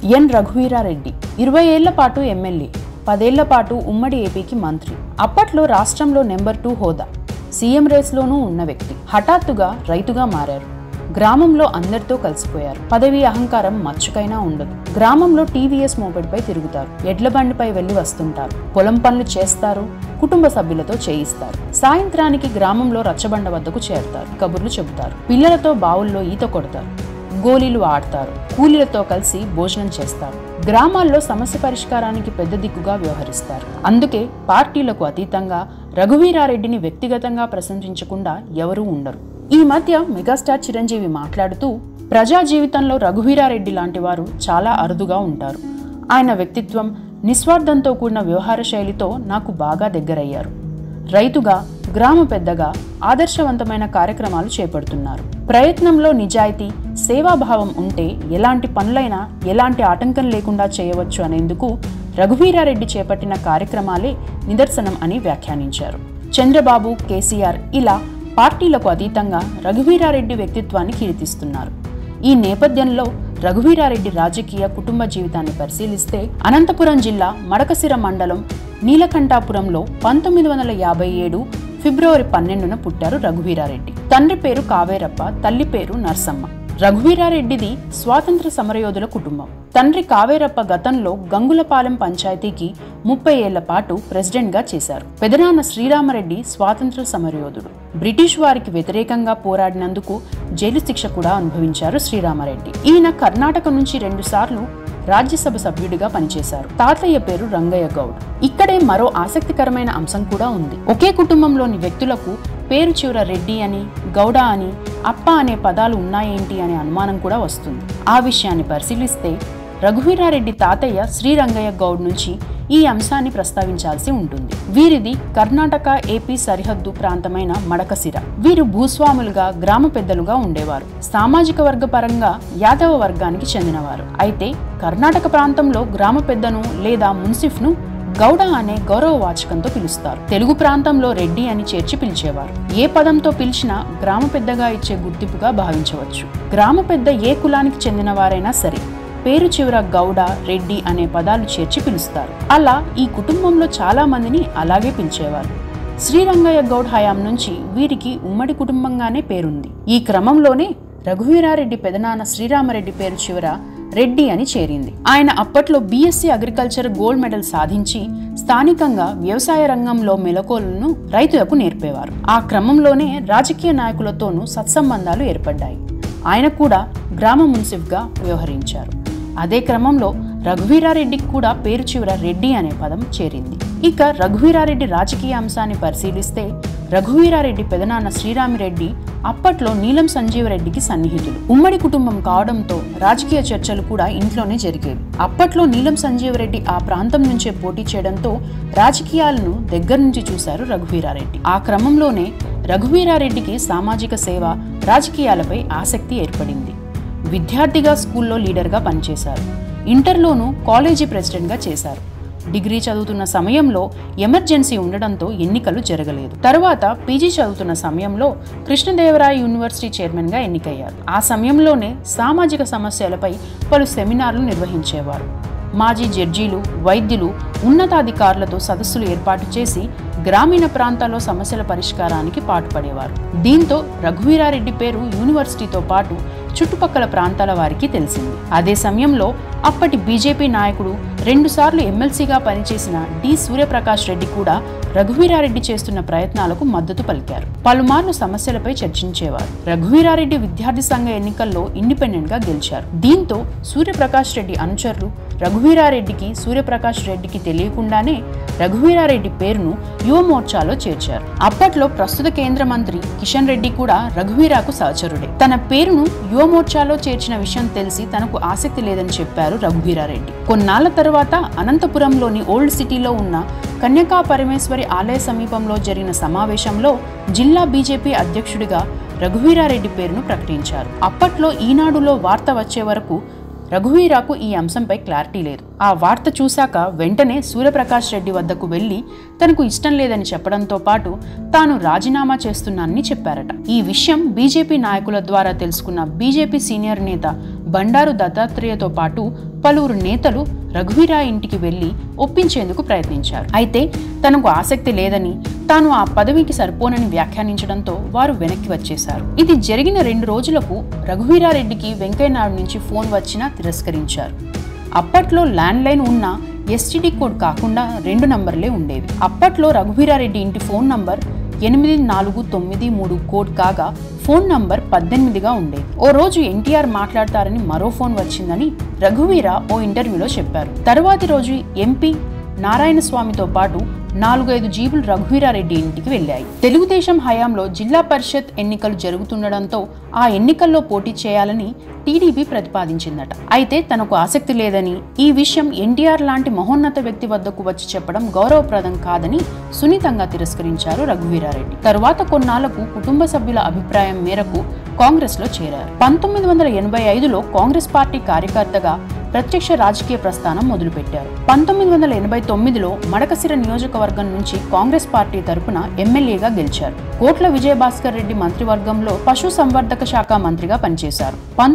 ఎన్ రఘువీరారెడ్డి 20 ఏళ్ల పాటు ఎమ్మెల్యే, 10 ఏళ్ల పాటు ఉమ్మడి ఏపీకి మంత్రి. అప్పట్లో రాష్ట్రంలో నెంబర్ 2 హోదా, సీఎం రేస్లోనూ ఉన్న వ్యక్తి. హఠాత్తుగా రైతుగా మారారు. గ్రామంలో అందరితో కలిసిపోయారు. పదవి అహంకారం మచ్చుకైనా ఉండదు. గ్రామంలో టీవీఎస్ మోపెడ్పై తిరుగుతారు. ఎడ్ల బండిపై వెళ్లి వస్తుంటారు. పొలం పనులు చేస్తారు. కుటుంబ సభ్యులతో చేయిస్తారు. సాయంత్రానికి గ్రామంలో రచ్చబండ వద్దకు చేరుతారు. కబుర్లు చెబుతారు. పిల్లలతో బావుల్లో ఈత కొడతారు. గోలీలు ఆడతారు. కూలీలతో కలిసి భోజనం చేస్తారు. గ్రామాల్లో సమస్య పరిష్కారానికి పెద్ద దిక్కుగా వ్యవహరిస్తారు. అందుకే పార్టీలకు అతీతంగా రఘువీరారెడ్డిని వ్యక్తిగతంగా ప్రశంసించకుండా ఎవరూ ఉండరు. ఈ మధ్య మెగాస్టార్ చిరంజీవి మాట్లాడుతూ, ప్రజా జీవితంలో రఘువీరారెడ్డి లాంటి వారు చాలా అరుదుగా ఉంటారు. ఆయన వ్యక్తిత్వం, నిస్వార్థంతో కూడిన వ్యవహార శైలితో నాకు బాగా దగ్గరయ్యారు. రైతుగా, గ్రామ పెద్దగా ఆదర్శవంతమైన కార్యక్రమాలు చేపడుతున్నారు. ప్రయత్నంలో నిజాయితీ, సేవాభావం ఉంటే ఎలాంటి పనులైనా ఎలాంటి ఆటంకం లేకుండా చేయవచ్చు అనేందుకు రఘువీరారెడ్డి చేపట్టిన కార్యక్రమాలే నిదర్శనం అని వ్యాఖ్యానించారు. చంద్రబాబు, కేసీఆర్ ఇలా పార్టీలకు అతీతంగా రఘువీరారెడ్డి వ్యక్తిత్వాన్ని కీర్తిస్తున్నారు. ఈ నేపథ్యంలో రఘువీరారెడ్డి రాజకీయ, కుటుంబ జీవితాన్ని పరిశీలిస్తే అనంతపురం జిల్లా మడకసిర మండలం నీలకంఠాపురంలో 1957 ఫిబ్రవరి 12న పుట్టారు రఘువీరారెడ్డి. తండ్రి పేరు కావేరప్ప, తల్లి పేరు నర్సమ్మ. రఘువీరారెడ్డిది స్వాతంత్ర సమరయోధుల కుటుంబం. తండ్రి కావేరప్ప గతంలో గంగులపాలెం పంచాయతీకి 30 ఏళ్ల పాటు ప్రెసిడెంట్గా చేశారు. పెదనాన్న శ్రీరామరెడ్డి స్వాతంత్ర సమరయోధుడు. బ్రిటిష్ వారికి వ్యతిరేకంగా పోరాడినందుకు జైలు శిక్ష కూడా అనుభవించారు శ్రీరామరెడ్డి. ఈయన కర్ణాటక నుంచి 2 సార్లు రాజ్యసభ సభ్యుడిగా పనిచేశారు. తాతయ్య పేరు రంగయ్య గౌడ్. ఇక్కడే మరో ఆసక్తికరమైన అంశం కూడా ఉంది. ఒకే కుటుంబంలోని వ్యక్తులకు పేరు చివర రెడ్డి అని, గౌడ అని, అప్ప అనే పదాలు ఉన్నాయేంటి అనే అనుమానం కూడా వస్తుంది. ఆ విషయాన్ని పరిశీలిస్తే రఘువీరారెడ్డి తాతయ్య శ్రీరంగయ్య గౌడ్ నుంచి ఈ అంశాన్ని ప్రస్తావించాల్సి ఉంటుంది. వీరిది కర్ణాటక, ఏపీ సరిహద్దు ప్రాంతమైన మడకసిర. వీరు భూస్వాములుగా, గ్రామ పెద్దలుగా ఉండేవారు. సామాజిక వర్గ పరంగా యాదవ వర్గానికి చెందినవారు. అయితే కర్ణాటక ప్రాంతంలో గ్రామ పెద్దను లేదా మున్సిఫ్ను గౌడ అనే గౌరవవాచకంతో పిలుస్తారు. తెలుగు ప్రాంతంలో రెడ్డి అని చేర్చి పిలిచేవారు. ఏ పదంతో పిలిచినా గ్రామ పెద్దగా ఇచ్చే గుర్తింపుగా భావించవచ్చు. గ్రామ పెద్ద ఏ కులానికి చెందిన వారైనా సరే పేరు చివర గౌడ, రెడ్డి అనే పదాలు చేర్చి పిలుస్తారు. అలా ఈ కుటుంబంలో చాలా మందిని అలాగే పిలిచేవారు. శ్రీరంగయ్య గౌడ్ హయాం నుంచి వీరికి ఉమ్మడి కుటుంబంగానే పేరుంది. ఈ క్రమంలోనే రఘువీరారెడ్డి పెదనాన్న శ్రీరామరెడ్డి పేరు చివర రెడ్డి అని చేరింది. ఆయన అప్పట్లో బీఎస్సీ అగ్రికల్చర్ గోల్డ్ మెడల్ సాధించి స్థానికంగా వ్యవసాయ రంగంలో మెలకువలను రైతులకు నేర్పేవారు. ఆ క్రమంలోనే రాజకీయ నాయకులతోనూ సత్సంబంధాలు ఏర్పడ్డాయి. ఆయన కూడా గ్రామ మున్సిఫ్గా వ్యవహరించారు. అదే క్రమంలో రఘువీరారెడ్డికి కూడా పేరు చివర రెడ్డి అనే పదం చేరింది. ఇక రఘువీరారెడ్డి రాజకీయ అంశాన్ని పరిశీలిస్తే రఘువీరారెడ్డి పెదనాన్న శ్రీరామిరెడ్డి అప్పట్లో నీలం సంజీవరెడ్డికి సన్నిహితులు. ఉమ్మడి కుటుంబం కావడంతో రాజకీయ చర్చలు కూడా ఇంట్లోనే జరిగేవి. అప్పట్లో నీలం సంజీవరెడ్డి ఆ ప్రాంతం నుంచే పోటీ చేయడంతో రాజకీయాలను దగ్గర నుంచి చూశారు రఘువీరారెడ్డి. ఆ క్రమంలోనే రఘువీరారెడ్డికి సామాజిక సేవ, రాజకీయాలపై ఆసక్తి ఏర్పడింది. విద్యార్థిగా స్కూల్లో లీడర్గా పనిచేశారు. ఇంటర్లోనూ కాలేజీ ప్రెసిడెంట్గా చేశారు. డిగ్రీ చదువుతున్న సమయంలో ఎమర్జెన్సీ ఉండడంతో ఎన్నికలు జరగలేదు. తరువాత పీజీ చదువుతున్న సమయంలో కృష్ణదేవరాయ యూనివర్సిటీ చైర్మన్గా ఎన్నికయ్యారు. ఆ సమయంలోనే సామాజిక సమస్యలపై పలు సెమినార్లు నిర్వహించేవారు. మాజీ జడ్జీలు, వైద్యులు, ఉన్నతాధికారులతో సదస్సులు ఏర్పాటు చేసి గ్రామీణ ప్రాంతాల్లో సమస్యల పరిష్కారానికి పాటుపడేవారు. దీంతో రఘువీరారెడ్డి పేరు యూనివర్సిటీతో పాటు చుట్టుపక్కల ప్రాంతాల వారికి తెలిసింది. అదే సమయంలో అప్పటి బీజేపీ నాయకుడు, 2 సార్లు ఎమ్మెల్సీగా పనిచేసిన డి సూర్యప్రకాష్ రెడ్డి కూడా రఘువీరారెడ్డి చేస్తున్న ప్రయత్నాలకు మద్దతు పలికారు. పలుమార్లు సమస్యలపై చర్చించేవారు. రఘువీరారెడ్డి విద్యార్థి సంఘ ఎన్నికల్లో ఇండిపెండెంట్ గా గెలిచారు. దీంతో సూర్యప్రకాష్ రెడ్డి అనుచరులు రఘువీరారెడ్డికి, సూర్యప్రకాష్ రెడ్డికి తెలియకుండానే రఘువీరారెడ్డి పేరును యువ మోర్చాలో చేర్చారు. అప్పట్లో ప్రస్తుత కేంద్ర మంత్రి కిషన్ రెడ్డి కూడా రఘువీరాకు సహచరుడే. తన పేరును యువ మోర్చాలో చేర్చిన విషయం తెలిసి తనకు ఆసక్తి లేదని చెప్పారు రఘువీరారెడ్డి. కొన్నాళ్ల తరువాత అనంతపురంలోని ఓల్డ్ సిటీలో ఉన్న కన్యకా పరమేశ్వరి ఆలయ సమీపంలో జరిగిన సమావేశంలో జిల్లా బీజేపీ అధ్యక్షుడిగా రఘువీరారెడ్డి పేరును ప్రకటించారు. అప్పట్లో ఈనాడులో వార్త వచ్చే వరకు రఘువీరాకు ఈ అంశంపై క్లారిటీ లేదు. ఆ వార్త చూశాక వెంటనే సూర్యప్రకాష్ రెడ్డి వద్దకు వెళ్లి తనకు ఇష్టం లేదని చెప్పడంతో పాటు తాను రాజీనామా చేస్తున్నానని చెప్పారట. ఈ విషయం బీజేపీ నాయకుల ద్వారా తెలుసుకున్న బీజేపీ సీనియర్ నేత బండారు దత్తాత్రేయతో పాటు పలువురు నేతలు రఘువీర ఇంటికి వెళ్లి ఒప్పించేందుకు ప్రయత్నించారు. అయితే తనకు ఆసక్తి లేదని, తాను ఆ పదవికి సరిపోనని వ్యాఖ్యానించడంతో వారు వెనక్కి వచ్చేశారు. ఇది జరిగిన 2 రోజులకు రఘువీరారెడ్డికి వెంకయ్యనాయుడు నుంచి ఫోన్ వచ్చినా తిరస్కరించారు. అప్పట్లో ల్యాండ్ లైన్ ఉన్న ఎస్టీడీ కోడ్ కాకుండా 2 నంబర్లే ఉండేవి. అప్పట్లో రఘువీరారెడ్డి ఇంటి ఫోన్ నంబర్ 8493 కోడ్ కాగా ఫోన్ నంబర్ 18గా ఉండేది. ఓ రోజు ఎన్టీఆర్ మాట్లాడతారని మరో ఫోన్ వచ్చిందని రఘువీర ఓ ఇంటర్వ్యూలో చెప్పారు. తరువాతి రోజు ఎంపీ నారాయణస్వామితో పాటు 4-5 జీపులు రఘువీరారెడ్డి ఇంటికి వెళ్లాయి. తెలుగుదేశం హయాంలో జిల్లా పరిషత్ ఎన్నికలు జరుగుతుండడంతో ఆ ఎన్నికల్లో పోటీ చేయాలని టీడీపీ ప్రతిపాదించిందట. అయితే తనకు ఆసక్తి లేదని, ఈ విషయం ఎన్టీఆర్ లాంటి మహోన్నత వ్యక్తి వద్దకు వచ్చి చెప్పడం గౌరవప్రదం కాదని సున్నితంగా తిరస్కరించారు రఘువీరారెడ్డి. తరువాత కొన్నాళ్లకు కుటుంబ సభ్యుల అభిప్రాయం మేరకు కాంగ్రెస్ లో చేరారు. 1985లో కాంగ్రెస్ పార్టీ కార్యకర్తగా ప్రత్యక్ష రాజకీయ ప్రస్థానం మొదలుపెట్టారు. 1989లో మడకసిర నియోజకవర్గం నుంచి కాంగ్రెస్ పార్టీ తరపున ఎమ్మెల్యేగా గెలిచారు. కోట్ల విజయభాస్కర్ రెడ్డి మంత్రివర్గంలో పశు సంవర్ధక శాఖ మంత్రిగా పనిచేశారు.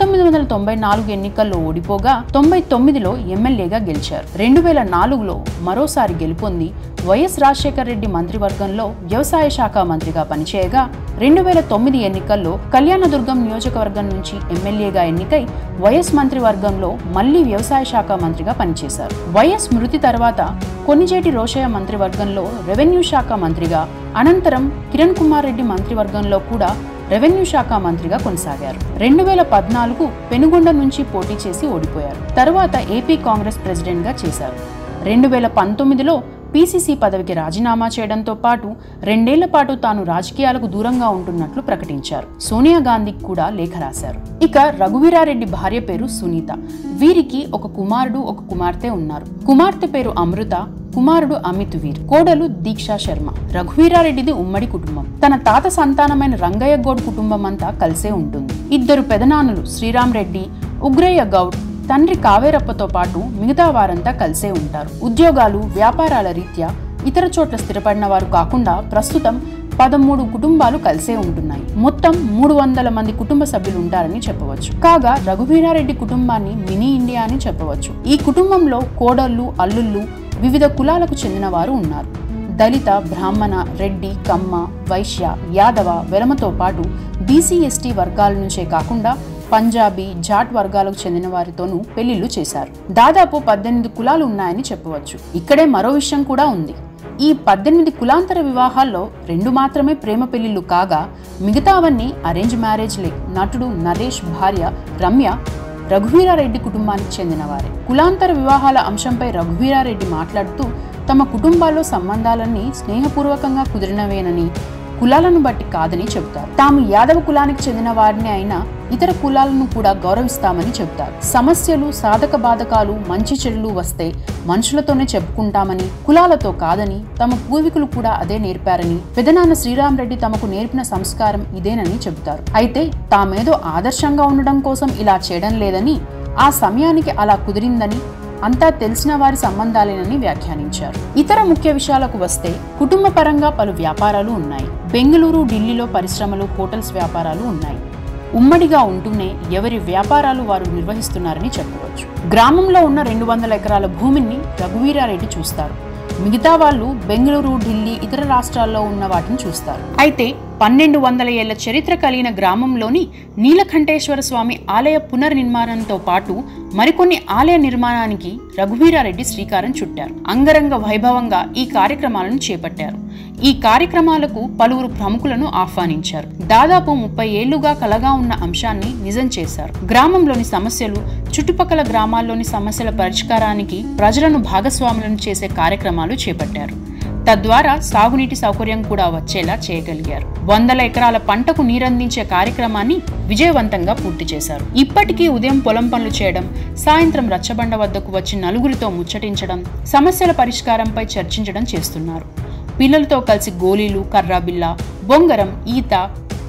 1994 ఎన్నికల్లో ఓడిపోగా 99లో ఎమ్మెల్యేగా గెలిచారు. 2004లో మరోసారి గెలుపొంది వైఎస్ రాజశేఖర్ రెడ్డి మంత్రివర్గంలో వ్యవసాయ శాఖ మంత్రిగా పనిచేయగా 2009 ఎన్నికల్లో కళ్యాణదుర్గం నియోజకవర్గం నుంచి ఎమ్మెల్యేగా ఎన్నికై వైఎస్ మంత్రివర్గంలో మళ్లీ వ్యవసాయ శాఖ మంత్రిగా పనిచేశారు. వైఎస్ మృతి తర్వాత కొన్నిజేటి రోషయ్య మంత్రివర్గంలో రెవెన్యూ శాఖ మంత్రిగా, అనంతరం కిరణ్ కుమార్ రెడ్డి మంత్రివర్గంలో కూడా రెవెన్యూ శాఖ మంత్రిగా కొనసాగారు. 2014 పెనుగొండ నుంచి పోటీ చేసి ఓడిపోయారు. తరువాత ఏపీ కాంగ్రెస్ ప్రెసిడెంట్ గా చేశారు. 2019లో పీసీసీ పదవికి రాజీనామా చేయడంతో పాటు 2 ఏళ్ల పాటు తాను రాజకీయాలకు దూరంగా ఉంటున్నట్లు ప్రకటించారు. సోనియా గాంధీకి కూడా లేఖ రాశారు. ఇక రఘువీరారెడ్డి భార్య పేరు సునీత. వీరికి ఒక కుమారుడు, ఒక కుమార్తె ఉన్నారు. కుమార్తె పేరు అమృత, కుమారుడు అమిత్ వీర్, కోడలు దీక్షా శర్మ. రఘువీరారెడ్డిది ఉమ్మడి కుటుంబం. తన తాత సంతానమైన రంగయ్య గౌడ్ కుటుంబం అంతా కలిసే ఉంటుంది. 2 పెదనాన్నలు శ్రీరామ్ రెడ్డి, ఉగ్రయ్య గౌడ్, తండ్రి కావేరప్పతో పాటు మిగతా వారంతా కలిసే ఉంటారు. ఉద్యోగాలు, వ్యాపారాల రీత్యా ఇతర చోట్ల స్థిరపడిన వారు కాకుండా ప్రస్తుతం 13 కుటుంబాలు కలిసే ఉంటున్నాయి. మొత్తం 300 మంది కుటుంబ సభ్యులు ఉంటారని చెప్పవచ్చు. కాగా రఘువీరారెడ్డి కుటుంబాన్ని మినీ ఇండియా అని చెప్పవచ్చు. ఈ కుటుంబంలో కోడళ్లు, అల్లుళ్ళు వివిధ కులాలకు చెందిన వారు ఉన్నారు. దళిత, బ్రాహ్మణ, రెడ్డి, కమ్మ, వైశ్య, యాదవ, వెలమతో పాటు బీసీ, ఎస్టీ వర్గాల నుంచే కాకుండా పంజాబీ, జాట్ వర్గాలకు చెందిన వారితోనూ పెళ్లిళ్లు చేశారు. దాదాపు 18 కులాలు ఉన్నాయని చెప్పవచ్చు. ఇక్కడే మరో విషయం కూడా ఉంది. ఈ 18 కులాంతర వివాహాల్లో 2 మాత్రమే ప్రేమ పెళ్లిళ్లు కాగా మిగతావన్నీ అరేంజ్ మ్యారేజ్లే. నటుడు నరేష్ భార్య రమ్య రఘువీరారెడ్డి కుటుంబానికి చెందినవారే. కులాంతర వివాహాల అంశంపై రఘువీరారెడ్డి మాట్లాడుతూ తమ కుటుంబాల్లో సంబంధాలన్నీ స్నేహపూర్వకంగా కుదిరినవేనని, కులాలను బట్టి కాదని చెబుతారు. తాము యాదవ కులానికి చెందిన వారిని అయినా ఇతర కులాలను కూడా గౌరవిస్తామని చెబుతారు. సమస్యలు, సాధక బాధకాలు, మంచి చెడులు వస్తే మనుషులతోనే చెప్పుకుంటామని, కులాలతో కాదని, తమ పూర్వీకులు కూడా అదే నేర్పారని, పెదనాన్న శ్రీరామ్ రెడ్డి తమకు నేర్పిన సంస్కారం ఇదేనని చెబుతారు. అయితే తామేదో ఆదర్శంగా ఉండడం కోసం ఇలా చేయడం లేదని, ఆ సమయానికి అలా కుదిరిందని, అంతా తెలిసిన వారి సంబంధాలేనని వ్యాఖ్యానించారు. ఇతర ముఖ్య విషయాలకు వస్తే కుటుంబ పరంగా పలు వ్యాపారాలు ఉన్నాయి. బెంగళూరు, ఢిల్లీలో పరిశ్రమలు, హోటల్స్ వ్యాపారాలు ఉన్నాయి. ఉమ్మడిగా ఉంటూనే ఎవరి వ్యాపారాలు వారు నిర్వహిస్తున్నారని చెప్పవచ్చు. గ్రామంలో ఉన్న 200 ఎకరాల భూమిని రఘువీరారెడ్డి చూస్తారు. మిగతా వాళ్ళు బెంగళూరు, ఢిల్లీ, ఇతర రాష్ట్రాల్లో ఉన్న వాటిని చూస్తారు. అయితే 1200 ఏళ్ల చరిత్ర కలిగిన గ్రామంలోని నీలకంఠేశ్వర స్వామి ఆలయ పునర్నిర్మాణంతో పాటు మరికొన్ని ఆలయ నిర్మాణానికి రఘువీరారెడ్డి శ్రీకారం చుట్టారు. అంగరంగ వైభవంగా ఈ కార్యక్రమాలను చేపట్టారు. ఈ కార్యక్రమాలకు పలువురు ప్రముఖులను ఆహ్వానించారు. దాదాపు 30 ఏళ్లుగా కలగా ఉన్న అంశాన్ని నిజం చేశారు. గ్రామంలోని సమస్యలు, చుట్టుపక్కల గ్రామాల్లోని సమస్యల పరిష్కారానికి ప్రజలను భాగస్వాములను చేసే కార్యక్రమాలు చేపట్టారు. తద్వారా సాగునీటి సౌకర్యం కూడా వచ్చేలా చేయగలిగారు. 100 ఎకరాల పంటకు నీరందించే కార్యక్రమాన్ని విజయవంతంగా పూర్తి చేశారు. ఇప్పటికీ ఉదయం పొలం పనులు చేయడం, సాయంత్రం రచ్చబండ వద్దకు వచ్చి నలుగురితో ముచ్చటించడం, సమస్యల పరిష్కారంపై చర్చించడం చేస్తున్నారు. పిల్లలతో కలిసి గోళీలు, కర్రాబిల్ల, బొంగరం, ఈత,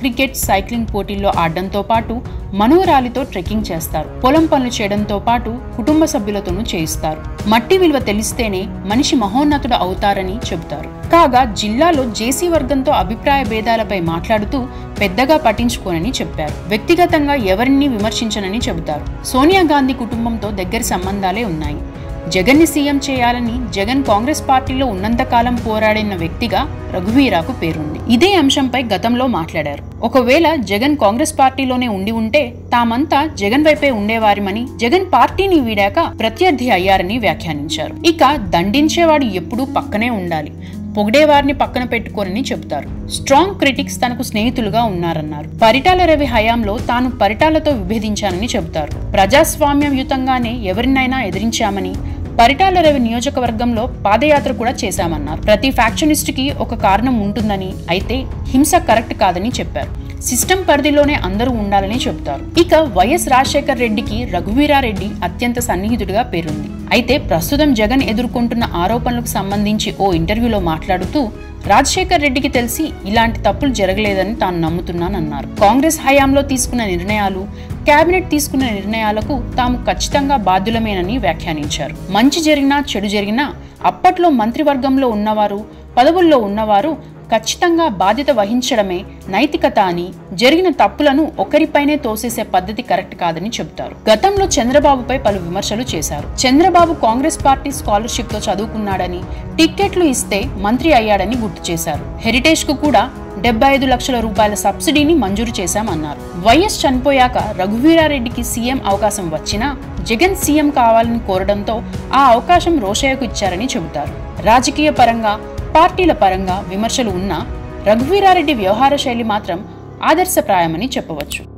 క్రికెట్, సైక్లింగ్ పోటీల్లో ఆడడంతో పాటు మనోరాలితో ట్రెక్కింగ్ చేస్తారు. పొలం పనులు చేయడంతో పాటు కుటుంబ సభ్యులతోనూ చేయిస్తారు. మట్టి విలువ తెలిస్తేనే మనిషి మహోన్నతుడు అవుతారని చెబుతారు. కాగా జిల్లాలో జేసీ వర్గంతో అభిప్రాయ భేదాలపై మాట్లాడుతూ పెద్దగా పట్టించుకోనని చెప్పారు. వ్యక్తిగతంగా ఎవరిని విమర్శించనని చెబుతారు. సోనియా గాంధీ కుటుంబంతో దగ్గరి సంబంధాలే ఉన్నాయి. జగన్ ని సీఎం చేయాలని జగన్ కాంగ్రెస్ పార్టీలో ఉన్నంతకాలం పోరాడిన వ్యక్తిగా రఘువీరాకు పేరుంది. ఇదే అంశంపై గతంలో మాట్లాడారు. ఒకవేళ జగన్ కాంగ్రెస్ పార్టీలోనే ఉండి ఉంటే తామంతా జగన్ వైపే ఉండేవారిమని, జగన్ పార్టీని వీడాక ప్రత్యర్థి అయ్యారని వ్యాఖ్యానించారు. ఇక దండించేవాడు ఎప్పుడూ పక్కనే ఉండాలి, పొగిడేవారిని పక్కన పెట్టుకోరని చెబుతారు. స్ట్రాంగ్ క్రిటిక్స్ తనకు స్నేహితులుగా ఉన్నారన్నారు. పరిటాల రవి హయాంలో తాను పరిటాలతో విభేదించానని చెబుతారు. ప్రజాస్వామ్యయుతంగానే ఎవరినైనా ఎదిరించామని, పరిటాల రవి నియోజకవర్గంలో పాదయాత్ర కూడా చేశామన్నారు. ప్రతి ఫ్యాక్షనిస్ట్ కి ఒక కారణం ఉంటుందని, అయితే హింస కరెక్ట్ కాదని చెప్పారు. సిస్టమ్ పరిధిలోనే అందరూ ఉండాలని చెబుతారు. ఇక వైఎస్ రాజశేఖర్ రెడ్డికి రఘువీరారెడ్డి అత్యంత సన్నిహితుడిగా పేరుంది. అయితే ప్రస్తుతం జగన్ ఎదుర్కొంటున్న ఆరోపణలకు సంబంధించి ఓ ఇంటర్వ్యూలో మాట్లాడుతూ రాజశేఖర్ రెడ్డికి తెలిసి ఇలాంటి తప్పులు జరగలేదని తాను నమ్ముతున్నానన్నారు. కాంగ్రెస్ హయాంలో తీసుకున్న నిర్ణయాలు, కేబినెట్ తీసుకున్న నిర్ణయాలకు తాము ఖచ్చితంగా బాధ్యులమేనని వ్యాఖ్యానించారు. మంచి జరిగినా చెడు జరిగినా అప్పట్లో మంత్రివర్గంలో ఉన్నవారు, పదవుల్లో ఉన్నవారు ఖచ్చితంగా బాధ్యత వహించడమే నైతికత అని, జరిగిన తప్పులను ఒకరిపైనే తోసేసే పద్ధతి కరెక్ట్ కాదని చెబుతారు. గతంలో చంద్రబాబుపై పలు విమర్శలు చేశారు. చంద్రబాబు కాంగ్రెస్ పార్టీ స్కాలర్షిప్ తో చదువుకున్నాడని, టిక్కెట్లు ఇస్తే మంత్రి అయ్యాడని గుర్తు చేశారు. హెరిటేజ్ కు కూడా 75 లక్షల రూపాయల సబ్సిడీని మంజూరు చేశామన్నారు. వైఎస్ చనిపోయాక రఘువీరారెడ్డికి సీఎం అవకాశం వచ్చినా జగన్ సీఎం కావాలని కోరడంతో ఆ అవకాశం రోషయ్యకు ఇచ్చారని చెబుతారు. రాజకీయ పరంగా, పార్టీల పరంగా విమర్శలు ఉన్నా రఘువీరారెడ్డి వ్యవహార శైలి మాత్రం ఆదర్శప్రాయమని చెప్పవచ్చు.